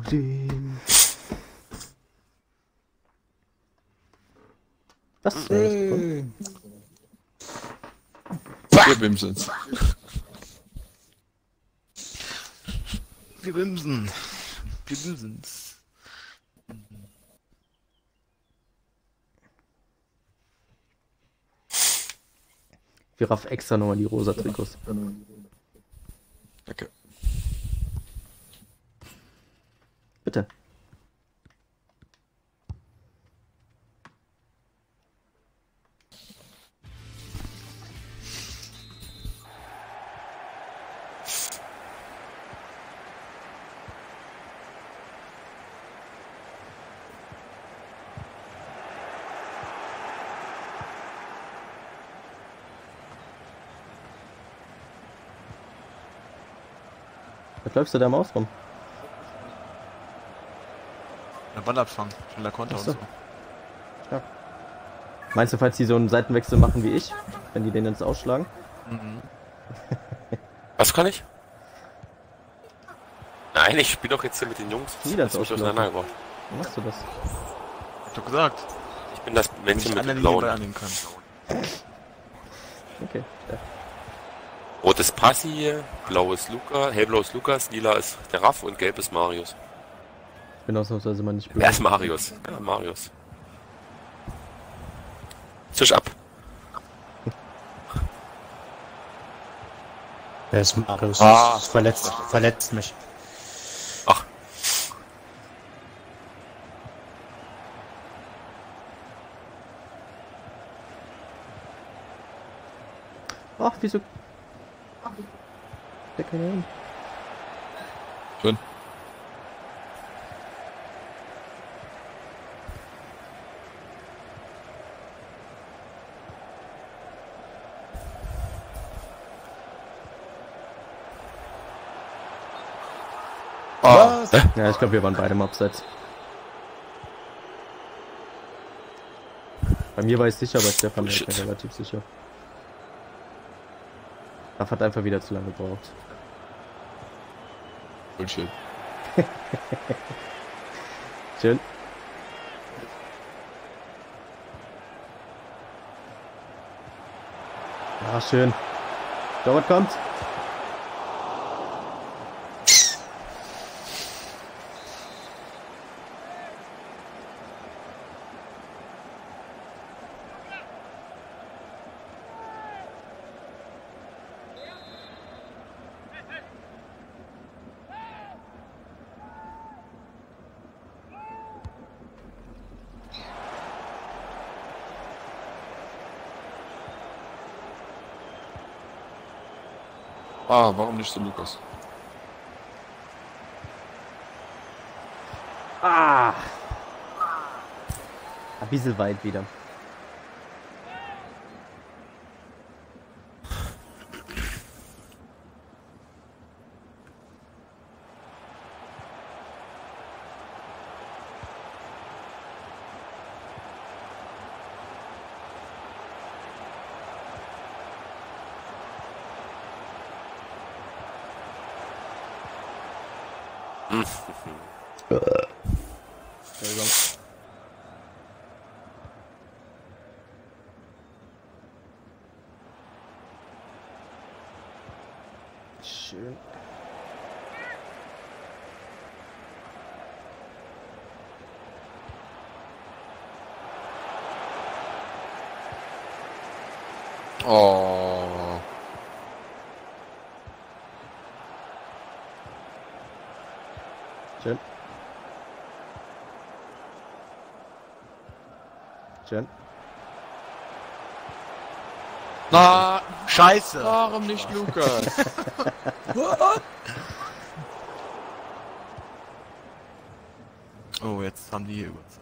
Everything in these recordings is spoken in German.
den. Was ist das? Wir bimsen. Wir bimsen. Wir bimsen's. Wir raff extra nochmal die rosa Trikots. Danke. Bitte. Was läufst du da Maus rum? Der Ball abfangen. Schneller Konter und Achso. so. Ja. Meinst du, falls die so einen Seitenwechsel machen wie ich, wenn die den jetzt ausschlagen? Mhm. Was kann ich? Nein, ich spiele doch jetzt mit den Jungs. Wieder Das ist ausgelaufen. auseinandergebracht. Wie machst du das? Hab doch gesagt. Ich bin das Wenn Männchen ich mit einer den den Ball blauen. annehmen kann. Okay. Ja. Rotes Passi, blaues Luca, hellblaues Lukas, lila ist der Raff und gelb ist Marius. Ich bin ausnahmsweise mal nicht Wer blöd. ist Marius? Ja, Marius. Tisch ab. Wer ist Marius? Ah. Verletzt mich. Ach, Ach, wieso? Der keine Ahnung. Schön. Was? Ja, ich glaube, wir waren beide im Abseits. Bei mir war ich sicher, bei Stefan war ich mir relativ sicher. Raff hat einfach wieder zu lange gebraucht. Bullshit. Schön. Ah, schön. Torwart kommt. Ah, warum nicht so Lukas? Ah! Ein bisschen weit wieder. Entschuldigung. Schön. Oh. Schön. Schön. Na, Scheiße! warum nicht Lukas? Oh, jetzt haben die hier Überzahl.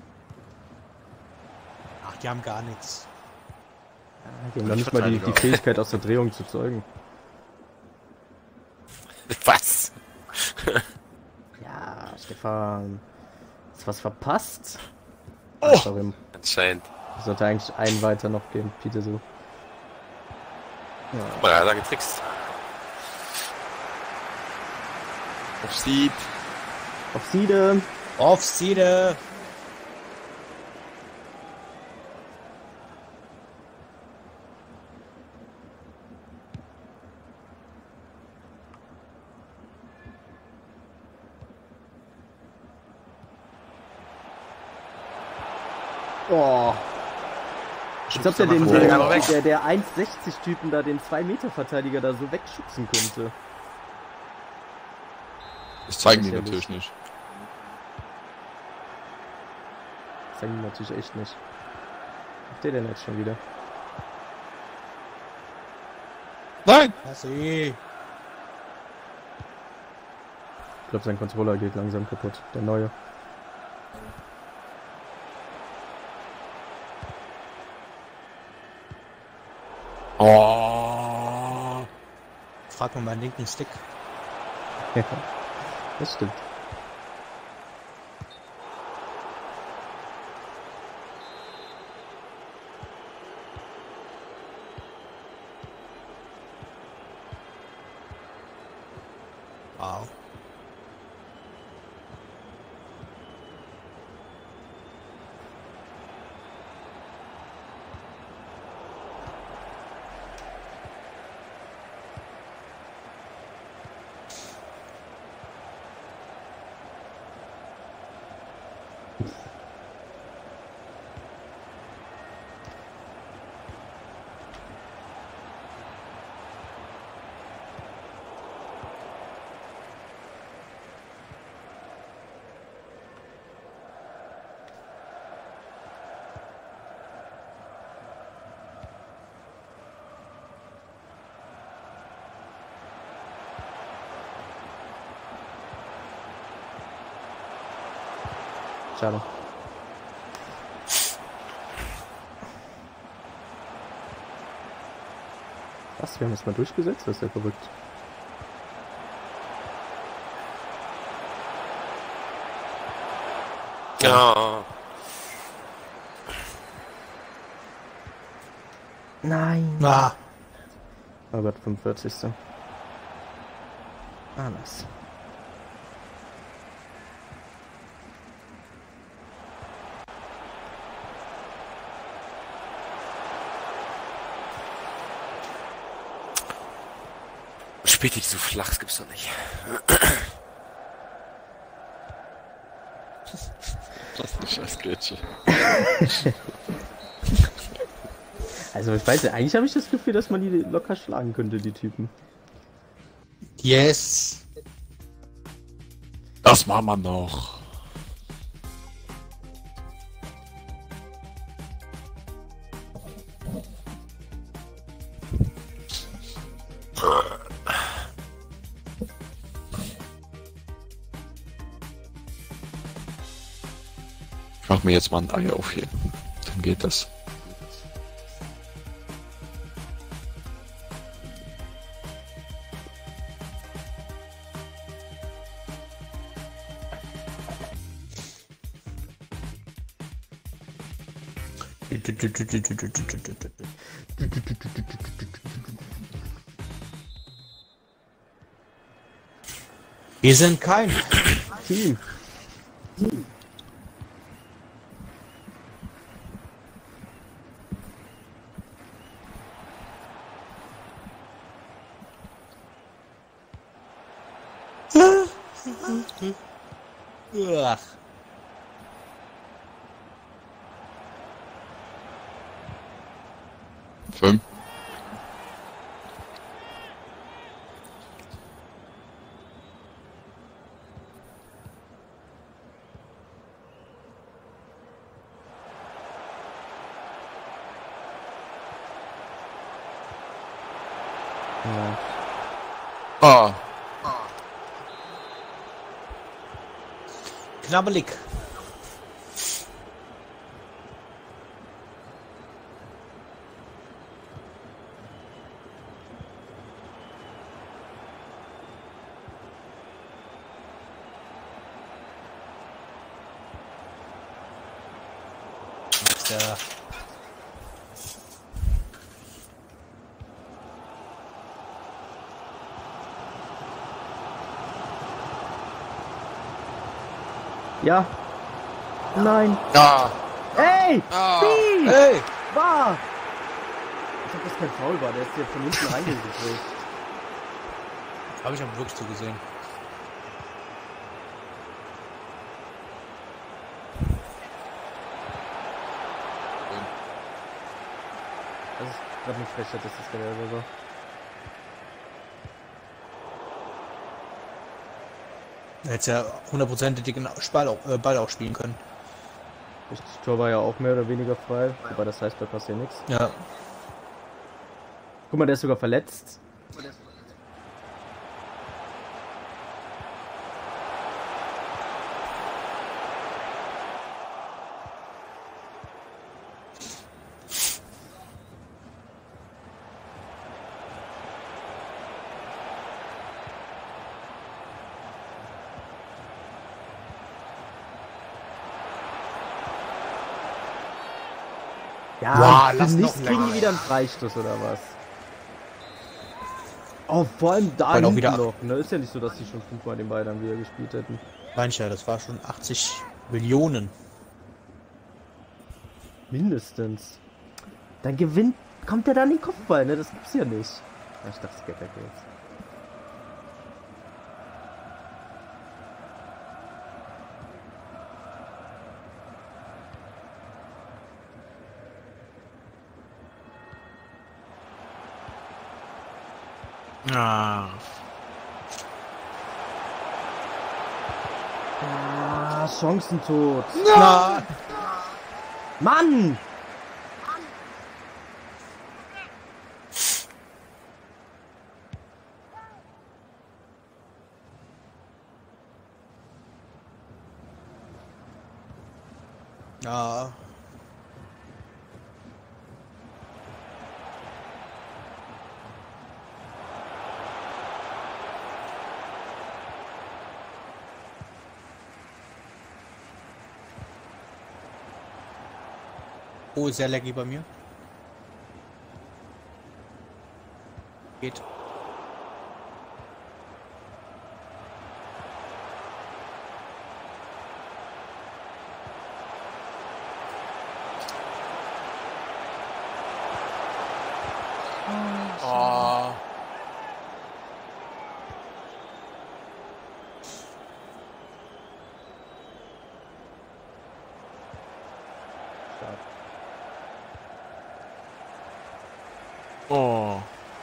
Ach, die haben gar nichts. Die haben noch nicht mal die Fähigkeit aus der Drehung zu zeugen. was? Ja, Stefan. Hast was verpasst? Oh! Warum? Anscheinend. Sollte eigentlich einen weiter noch gehen, Peter so. Guck mal, er hat da getrickst. Auf Sieb. Auf Siede. Auf Siede. Oh. Ich glaube, der, mal vor. der 1,60-Typen da, den 2-Meter-Verteidiger da so wegschubsen könnte. Das zeigen die Lächerlich. natürlich nicht. Das zeigen die natürlich echt nicht. Was macht der denn jetzt schon wieder? Nein! Passi. Ich glaube, sein Controller geht langsam kaputt. Der neue. Oh. Frag mal meinen linken Stick. Das stimmt. Wow. Schade. Was? Wir haben das mal durchgesetzt? Das ist ja verrückt. Ja. Nein. Ah. Oh Gott, 45. Ah, nice. Späti, so flach, das gibt's doch nicht. Das ist eine scheiß Grätsche. Also ich weiß ja, eigentlich habe ich das Gefühl, dass man die locker schlagen könnte, die Typen. Yes. Das machen wir noch. Ich mach mir jetzt mal ein Ei auf hier. Dann geht das. Wir sind kein Team. Ach. Fünf. Ja. Ah. Knabbelig. Ja. Ja. Nein. Ja. Ey! Ah. Wie? Hey! War! Ich hab das kein Foul war, der ist hier von hinten reingedrückt. Habe ich aber wirklich so gesehen. Das ist gerade nicht Frechheit, das ist der oder so. Er hätte ja hundertprozentig den Ball auch spielen können. Das Tor war ja auch mehr oder weniger frei, aber das heißt, da passiert nichts. Ja. Guck mal, der ist sogar verletzt. Ja, Wow, lass nicht noch kriegen die länger. wieder einen Freistoß oder was? Oh, vor allem da Weil auch hinten wieder- noch, ne? Ist ja nicht so, dass die schon 5-mal den Ball dann wieder gespielt hätten. Mancher, das war schon 80 Millionen. Mindestens. Dann kommt der dann in den Kopfball, ne? Das gibt's ja nicht. Ja, ich dachte, es geht weg jetzt. Ah. Ah, Chancentod. Na! Mann! Ja. Oh, sehr laggy bei mir. Geht. Oh. Stark. Oh.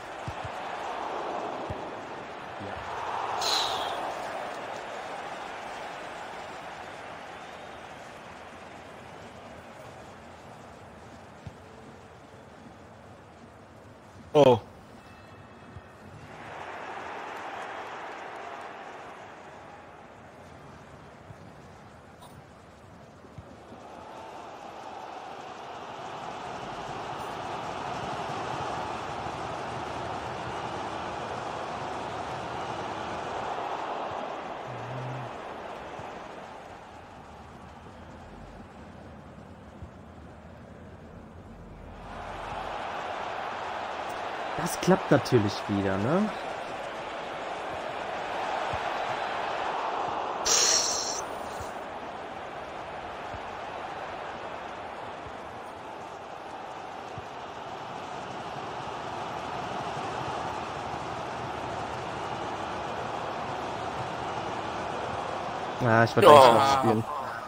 Oh. Das klappt natürlich wieder, ne? Ah, ich wollte Ja. eigentlich noch spielen.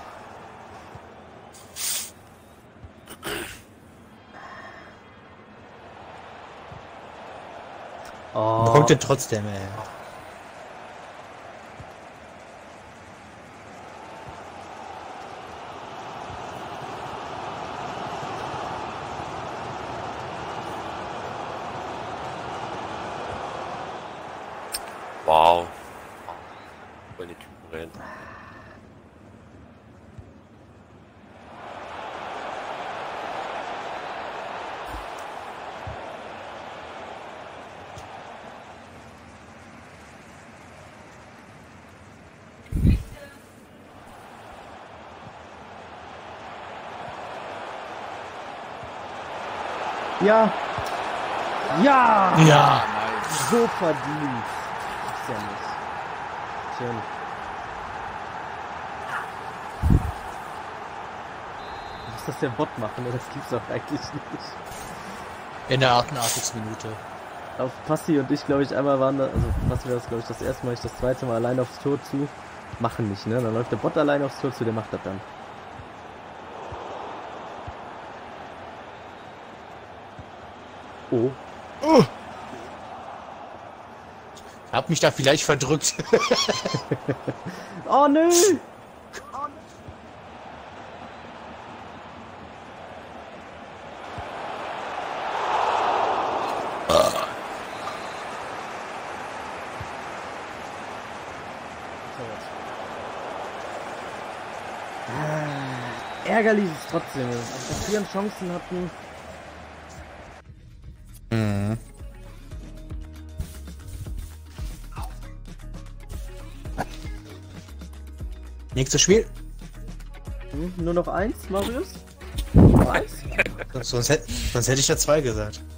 Oh, Bekommt ihr trotzdem, ey. Wow. Voll die Typen rein. ja! Ja! Ja! So verdient. Ist ja nicht. Schön. muss das der Bot machen, das gibt's doch eigentlich nicht. In der 88. Minute. Auf Passi und ich, glaube ich, einmal waren da, also Passi war das, glaube ich, das erste Mal, ich das zweite Mal allein aufs Tor zu. Machen nicht, ne? Dann läuft der Bot allein aufs Tor zu, der macht das dann. Oh. Hab mich da vielleicht verdrückt. Oh nö! Ärgerlich ist es trotzdem, dass wir Chancen hatten. Nächstes Spiel. Nur noch eins, Marius? Noch eins? Sonst hätte ich ja 2 gesagt.